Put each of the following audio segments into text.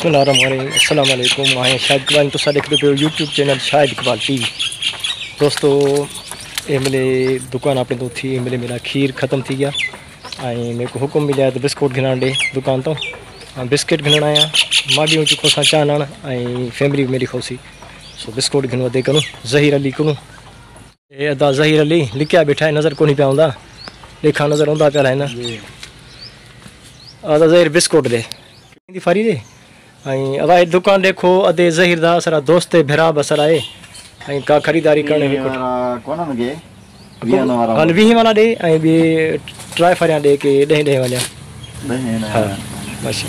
बिस्मिल्लाहिर्रहमानिर्रहीम अस्सलाम वालेकुम। मैं शाहिद इकबाल तुसा देखते पे YouTube channel Shahid Iqbal TV. दोस्तों ये मेरे दुकान अपने तो थी मेरे मेरा खीर ख़त्म थी गया मेरे को हुक्म मिला तो बिस्कुट घिना डे दुकान तो बिस्किट घिनण आया मां भी चुको सा चानण फैमिली मेरी खोसी सो बिस्कुट घिनो दे करूँ ज़हीर अली करूँ ये अदा ज़हीर अली लिखिया बैठा है नज़र को नहीं पाया देखा नज़र आता प्या है ना अदा ज़हीर बिस्कुट दे फारी दे अदा दुकान देखो अदे ज़हीर दा सारा दोस्त भेरा बसर आए का खरीदारी करने हल 20 वाला दे बे ट्राई फरिया दे के 10 वाला हाँ बस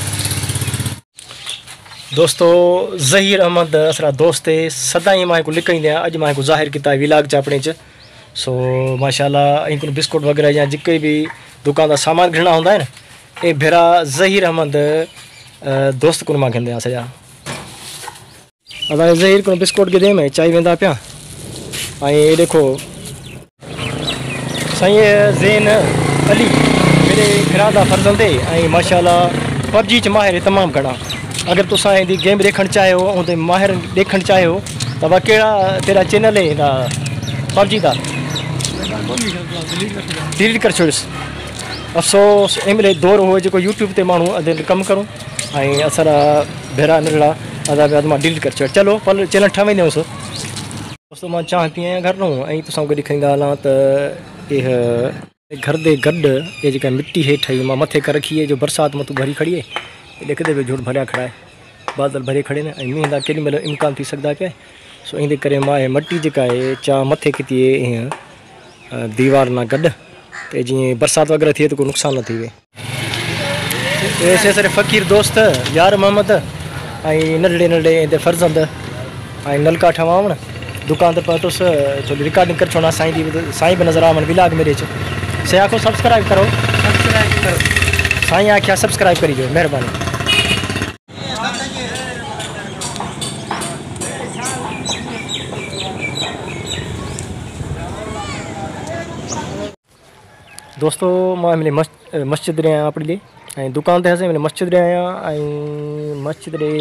दोस्तों ज़हीर अहमद असरा दोस्त है सदाई मां को लिखंदे अज मां को ज़ाहिर किया विलाग च अपने च सो माशाल्लाह को बिस्कुट वगैरह या जिके भी दुकान का सामान घिना होंदा है ना ये भेरा ज़हीर अहमद दोस्त को मां घिंदे सजा अदा ज़हीर को बिस्कुट के दे में चाय वेंदा पिया ये देखो साईं ज़ैन अली मेरे भेरा दा फर्जंद है माशाल्लाह पबजी च माहिर है तमाम घना अगर तुसा दी गेम देखण चाहो उन माहिर देखण चाहो तो केड़ा तेरा चैनल है पबजी का डिलीट कर छोड़िस अफ़सोस एमले दौर हो जो यूट्यूब ते मानू अदे कम करूँ असरा भेरा नड़ा अदा मां डिलीट कर छोड़ चलो पल चैनल ठावे दूँ दोस्तों मैं चाह पी आया घर नूँ तुसा गॾु ॾेखारींदा हलां त घर दे गड ये जो मिट्टी हेठ आई मां मथे कर रखी है जो बरसात मतू भरी खड़ी है देखते पे झूठ भरिया खड़ा है बादल भरे खड़े ने मींह का केॾी महिल इम्कान थी सकता पे सो इन करे मां मट्टी जेका है चा मथे की दीवार ना गड तो जी बरसात वगैरह थी तो कोई नुकसान न थी ऐसे सारे फ़कीर दोस्त यार मोहम्मद नंढड़े नंढड़े फर्जंद नलका ठवावन दुकान ते पहुंचुस थोड़ी रिकॉर्डिंग कर छोड़ा साईं भी नज़र आवन विलाग मेरे से आखो सब्सक्राइब करो साईं आख्या सब्सक्राइब करीजो मेहरबानी। दोस्तों मैं मेरे मस्जिद रे आया अपने लिए दुकान ते हसे मेरे मस्जिद रे आया मस्जिद रे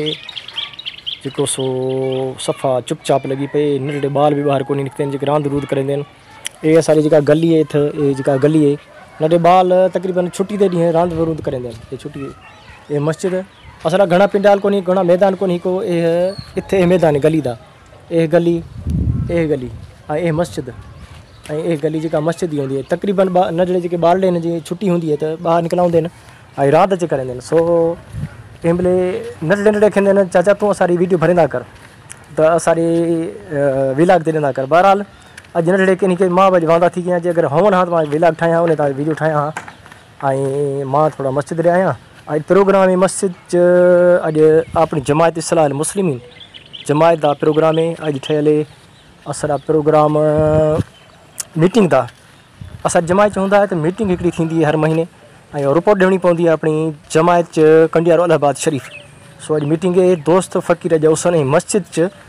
जो सो सफ़ा चुपचाप लगी पे नंढे बाल भी बाहर को नहीं निकते जो रांद रूद करेंदे ये सारी जो गली है ये जो गली है नंढे बाल तकरीबन छुट्टी दे डी रांद रूद करेंदे ये छुट्टी ये मस्जिद असरा घना पिंडाल को नहीं घना मैदान को नहीं को इत्थे मैदान गली दा ये गली ये मस्जिद ये गली जो मस्जिद ही होंगी है तकरीबन नंढड़े जो बाल जी छुट्टी होंगी है तो बाहर निकल आते हैं रात अच करेंगे सो कंहिं नंढड़े नंढड़े खेंदे चाचा तू असारी वीडियो भरेंदा कर तो असारी विलाग ते ॾींदा कर बहरहाल अज नंढड़े के मां भी वांदा थी गया अगर होवन हाँ तो मैं विलाग ठाया उन वीडियो ठाया हाँ मां थोड़ा मस्जिद रे आया अज प्रोग्राम मस्जिद अज अपनी जमायत इस्लाह मुस्लिमीन जमायत का प्रोग्राम है अज ठहल असरा प्रोग्राम मीटिंग का असा जमायत होंदा है तो मीटिंग एक थी हर महीने रिपोर्ट देनी पवंदी है अपनी जमायत कंडियारो इलाहाबाद शरीफ सो अज मीटिंग है दोस्त फ़कीर जौसन मस्जिद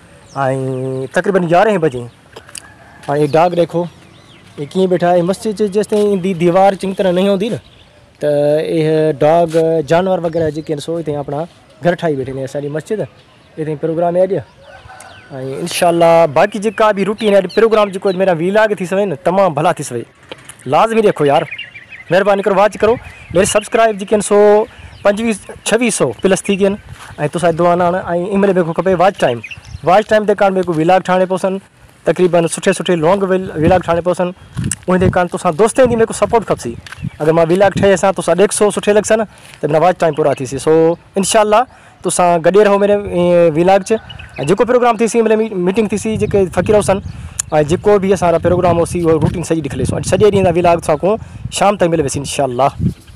तकरीबन 11 बजे ये डाग देखो ये कि बैठा है मस्जिद जिस दी दीवार चंगी तरह नहीं होती ना तो यह डाग जानवर वगैरह जो सो इतने अपना घर ठाई बैठे ने सारी मस्जिद इतने प्रोग्राम है अज इंशाल्लाह बाकी जो भी रूटीन है प्रोग्राम जो मेरा विलाग थी सवे ना तमाम भला थी सवे लाजमी देखो यार मेहरबानी करो वाच करो मेरे सब्सक्राइब जो सो 2500-2600 प्लस थी गए तुसा दुआना इमल मेरे को खपे वाच टाइम के कारण मेरे को विलाग ठाणे पोसन तकरीबन सुठे लॉन्ग विलाग ठाणे पोसन उन कारण तुसा दोस्तें की मेरे को सपोर्ट खपसी अगर मैं विलाग ठहे असां तुसा 150 सुठे लॻसा न तो मेरा वाच टाइम पूरा थी सो इंशाल्लाह तुसा गॾे रहो मेरे विलाग च जो प्रोग्राम थी सी मेरे मीटिंग थी सी जो फ़कीर हुसन जो भी असारा प्रोग्राम होसी वो रूटीन सही दिखलेसो सॼे ॾींहं विलाग सां को शाम तक मिले वैसे इंशाल्लाह।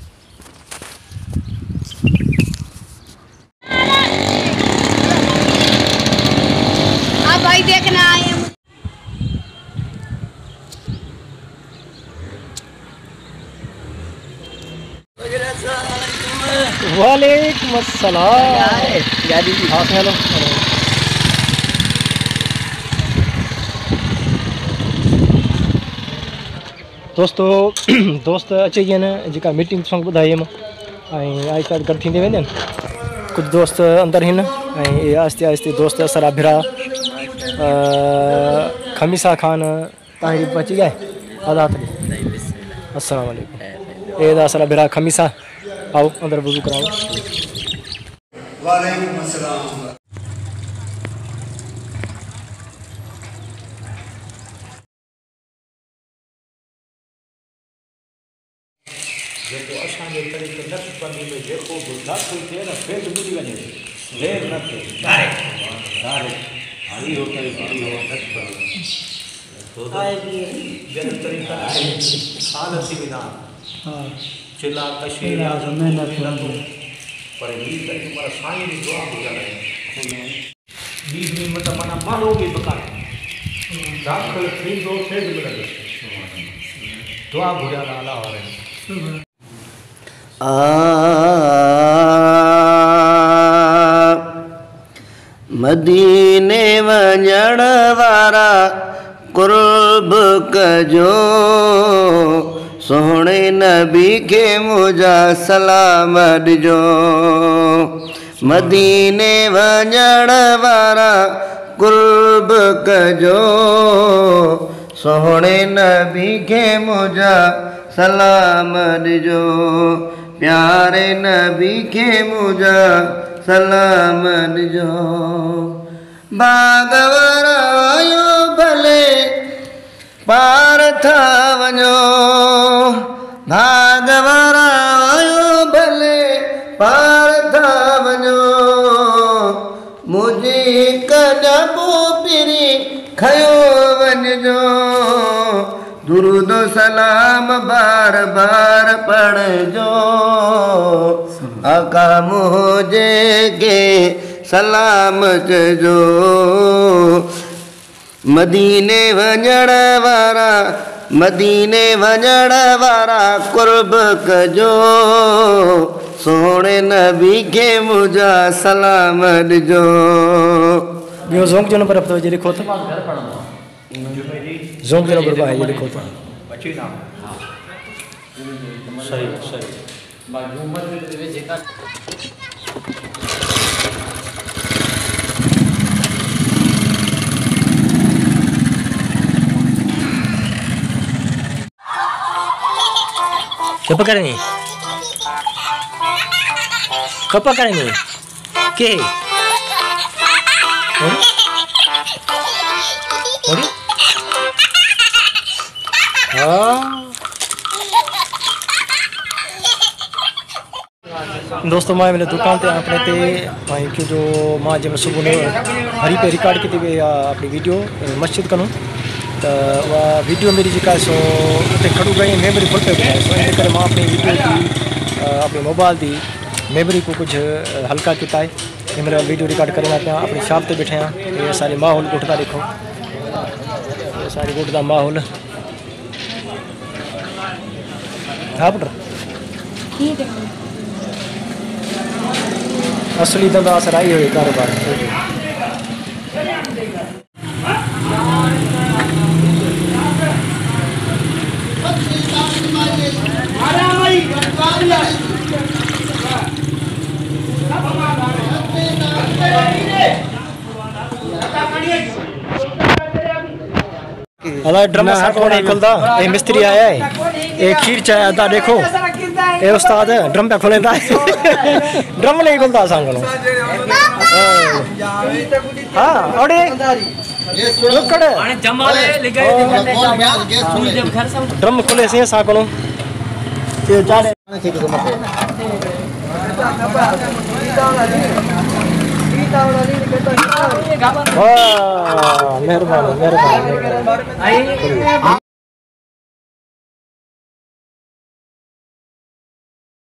भाई देखना आए वालेकुम अस्सलाम हेलो दोस्तों दोस्त अचे न जेका मीटिंग तुसां ॿुधाई आई कार्ड गॾु थींदे वेंदे कुछ दोस्त अंदर हिन ऐं आहिस्ते आहिस्ते दोस्त असां भिरा खमीसा खान ताहिरी पहुची गए आज़ाद अस्सलाम वालेकुम ये असां भिरा खमीसा आओ अंदर वज़ू कराओ वालेकुम अस्सलाम जेको असांजे तरीक़े नक्श पंदी में जेको बि दाख़िल थिए न फेट ॿुधी वञे देर न थिए डायरेक्ट हरी हो करे हरी हो नक्श पंदी ॿियनि तरीक़नि साल थी वेंदा चिला कशे पर हीअ तरीक़ो पर साईं जी दुआ ॿुधल आहे ॿी मतिलबु माना माण्हू बि बकाए दाख़िल थींदो फेट मिलंदो दुआ घुरियल अला वारे मदीने वञण वारा कुर्ब कजो सोहणे नबी के मुझा सलाम ॾिजो मदीने वञण वारा कुर्ब कजो सोहणे नबी के मुझा सलाम ॾिजो प्यारे नबी के मुझा सलाम ॾिजो भागवर आयो भले पार था वञो भागवर आयो भले पार था वञो मुझे कदबो पिरी खयो वञो दुरूद सलाम बार बार पढ़जो आका मुझे के सलाम चजो मदीने वञण वारा कुर्ब कजो सोहणे नबी के मुझा सलाम ॾिजो ॿियो ज़ोंक जो नंबर अथव जे लिखो त ज़ोंक जो नंबर आहे जे लिखो त सही सही Apa kali ni? Apa kali ni? Ke? Ori? दोस्तों मैं मेरे दुकान पे अपने ते क्यों जो माँ जब सुबह ने हरी पे रिकॉर्ड की थी अपनी वीडियो मस्जिद करूँ तो वह वीडियो मेरी जेका सो उते खड़ू गई मेमोरी फुल पे ॿुधाए सो इन करे मां अपनी वीडियो की अपने मोबाइल की मेमोरी को कुछ हल्का किया है मेरा वीडियो रिकॉर्ड करना पिया अपनी शॉप पे बैठे हैं ये सारे माहौल घुटता देखो ये सारी घुटता माहौल हाँ पुट असली धंधा असर आई हुई कारोबार अला ड्रम सा कौन है खुलदा ये मिस्त्री आया है एक खीर चाय आता देखो ए उस्ताद ड्रम पे खोलेंदा ड्रम नहीं खुलदा सांगलो हां ओडे लुकड़ आने जमाले लिगाई ड्रम खोले से सांगलो ये चाड़े वाह मेहरबानी